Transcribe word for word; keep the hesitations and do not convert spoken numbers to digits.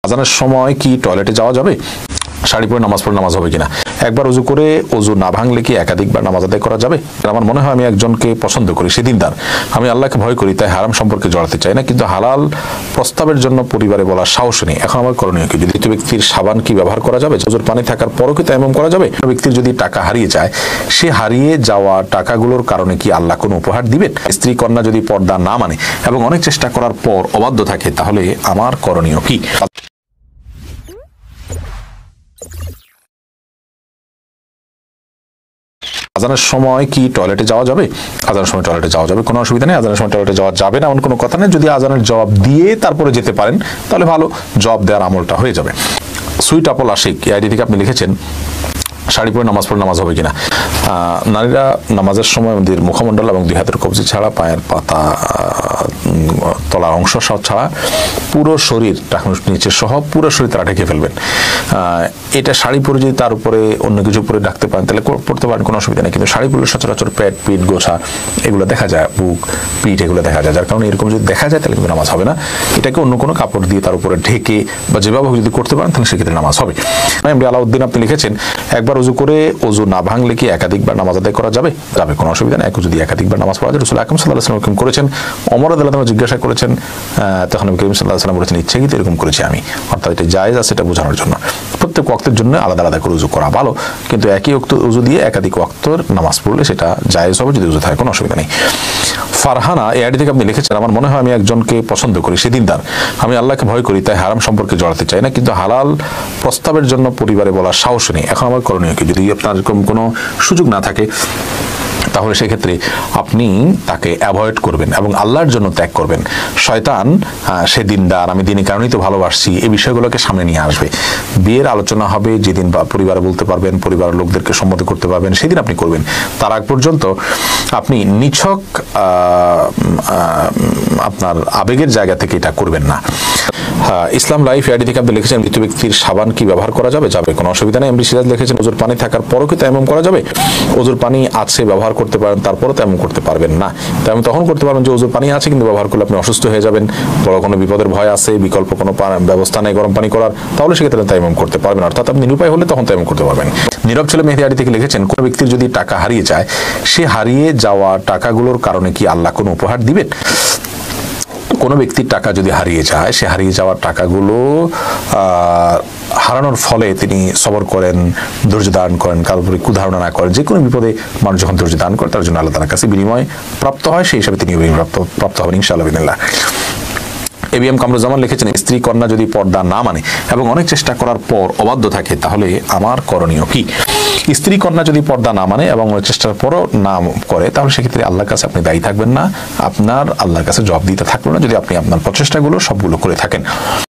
আজানের সময় কি টয়লেটে যাওয়া যাবে? শাড়ি পরে নামাজ পড়ে নামাজ হবে কিনা? একবার ওযু করে ওযু না ভাঙলে কি একাধিকবার নামাজ আদায় করা যাবে? আমার মনে হয় আমি একজনকে পছন্দ করি, সেদিনদার, আমি আল্লাহকে ভয় করি, তাই হারাম সম্পর্কে জড়াতে চাই না, কিন্তু হালাল প্রস্তাবের জন্য পরিবারে বলার সাহস নেই। এখন আমার করণীয় কি? যদি ব্যক্তির সাবান কি ব্যবহার করা যাবে? ওযুর পানি থাকার পরও কি তায়াম্মুম করা যাবে? ব্যক্তির যদি টাকা হারিয়ে যায়, সে হারিয়ে যাওয়া টাকাগুলোর কারণে কি আল্লাহ কোনো উপহার দিবেন? স্ত্রী কন্যা যদি পর্দা না মানে এবং অনেক চেষ্টা করার পর অবাধ্য থাকে, তাহলে আমার করণীয় কি? আজানের সময় কি টয়লেটে যাওয়া যাবে? আজানের সময় টয়লেটে যাওয়া যাবে, কোনো অসুবিধা নেই। আজানের সময় টয়লেটে যাওয়া যাবে না এমন কোনো কথা নেই। যদি আজানের জবাব দিয়ে তারপরে যেতে পারেন তাহলে ভালো, জবাব দেওয়ার আমলটা হয়ে যাবে। সুইট আপল আশিক এই আইডি থেকে আপনি লিখেছেন, শাড়ি পরে নামাজ পড়ে নামাজ হবে কিনা? নারীরা নামাজের সময় আমাদের মুখমণ্ডল এবং দুই হাতের কবজি ছাড়া, পায়ের পাতা তলার অংশ সহ ছাড়া পুরো শরীর নিচে সহ পুরো শরীর তারা ঢেকে ফেলবেন। এটা শাড়ি পরে যদি তার উপরে অন্য কিছু পরে ডাকতে পারেন তাহলে পড়তে পারেন, কোনো অসুবিধা নেই। কিন্তু শাড়ি পরলে সচরাচর পেট, পিঠ, গোছা এগুলো দেখা যায়, বুক, পিঠ এগুলো দেখা যায়, যার কারণে এরকম যদি দেখা যায় তাহলে কিন্তু নামাজ হবে না। এটাকে অন্য কোনো কাপড় দিয়ে তার উপরে ঢেকে বা যেভাবে যদি করতে পারেন তাহলে সেক্ষেত্রে নামাজ হবে। এমডি আলাউদ্দিন আপনি লিখেছেন, একবার ওযু করে ওযু না ভাঙলে কি একাধিকবার নামাজ আদায় করা যাবে? যাবে, কোনো অসুবিধা নেই। যদি একাধিকবার নামাজ পড়া যায়, রাসূল আকরাম সাল্লাল্লাহু আলাইহি ওয়াসাল্লাম করেছেন। ওমর রাদিয়াল্লাহু আনহু জিজ্ঞাসা করেছেন, তখন নবী করিম সাল্লাল্লাহু আলাইহি ওয়াসাল্লাম বলেছেন, ইচ্ছে কি এরকম করেছি আমি, অর্থাৎ এটা জায়েজ আছে এটা বোঝানোর জন্য। প্রত্যেক ওয়াক্তের জন্য আলাদা আলাদা করে ওযু করা ভালো, কিন্তু একই ওয়াক্ত ওযু দিয়ে একাধিক ওয়াক্তের নামাজ পড়লে সেটা জায়েজ হবে যদি ওযু থাকে, কোনো অসুবিধা নেই। ফারহানা এই আইডি থেকে আপনি লিখেছেন, আমার মনে হয় আমি একজনকে পছন্দ করি, সেদিনদার, আমি আল্লাহকে ভয় করি, তাই হারাম সম্পর্কে জড়াতে চাই না, কিন্তু হালাল প্রস্তাবের জন্য পরিবারে বলার সাহস নেই। এখন আমার করণীয় কি? যদি আপনার এরকম কোনো সুযোগ না থাকে তাহলে সেক্ষেত্রে আপনি তাকে অ্যাভয়েড করবেন এবং আল্লাহর জন্য ত্যাগ করবেন। শয়তান সে দিনদার, আমি দিনের কারণেই তো ভালোবাসছি, এই বিষয়গুলোকে সামনে নিয়ে আসবে। বিয়ের আলোচনা হবে যেদিন বা পরিবারে বলতে পারবেন, পরিবারের লোকদেরকে সম্মত করতে পারবেন, সেদিন আপনি করবেন। তার আগ পর্যন্ত আপনি নিছক আপনার আবেগের জায়গা থেকে এটা করবেন না। ইসলাম লাইফ আইডি থেকে আপনি লিখেছেন, মৃত ব্যক্তির সাবান কি ব্যবহার করা যাবে? যাবে, কোনো অসুবিধা নেই। এমডি সিরাজ লিখেছেন, ওযুর পানি থাকার পরও কি তায়াম্মুম করা যাবে? ওযুর পানি আছে, ব্যবহার করতে পারেন, তারপরও তায়াম্মুম করতে পারবেন না। তায়াম্মুম তখন করতে পারবেন যে ওযুর পানি আছে কিন্তু ব্যবহার করলে আপনি অসুস্থ হয়ে যাবেন, বড় কোনো বিপদের ভয় আছে, বিকল্প কোনো ব্যবস্থা নেই গরম পানি করার, তাহলে সেক্ষেত্রে তায়াম্মুম করতে পারবেন, অর্থাৎ আপনি নিরুপায় হলে তখন তায়াম্মুম করতে পারবেন। নীরব ছেলে মেহেদি আইডি থেকে লিখেছেন, কোন ব্যক্তির যদি টাকা হারিয়ে যায়, সে হারিয়ে যাওয়া টাকাগুলোর কারণে কি আল্লাহ কোনো উপহার দিবেন? কোনো ব্যক্তির টাকা যদি হারিয়ে যায়, সে হারিয়ে যাওয়ার টাকাগুলো হারানোর ফলে তিনি সবর করেন, ধৈর্য ধারণ করেন, কারোর উপরে কুধারণা না করেন, যে কোনো বিপদে মানুষ যখন ধৈর্য ধারণ করে তার জন্য আল্লাহ তাআলার কাছে বিনিময় প্রাপ্ত হয়, সেই হিসাবে তিনি প্রাপ্ত প্রাপ্ত হবেন ইনশাআল্লাহ বিদিনিল্লাহ। এবিএম কামরুজ্জামান লিখেছেন, স্ত্রী কন্যা যদি পর্দা না মানে এবং অনেক চেষ্টা করার পর অবাধ্য থাকে, তাহলে আমার করণীয় কি? স্ত্রী কন্যা যদি পর্দা না মানে এবং চেষ্টার পরও না করে, তাহলে সেক্ষেত্রে আল্লাহর কাছে আপনি দায়ী থাকবেন না, আপনার আল্লাহর কাছে জবাব দিতে থাকবেন না, যদি আপনি আপনার প্রচেষ্টাগুলো সবগুলো করে থাকেন।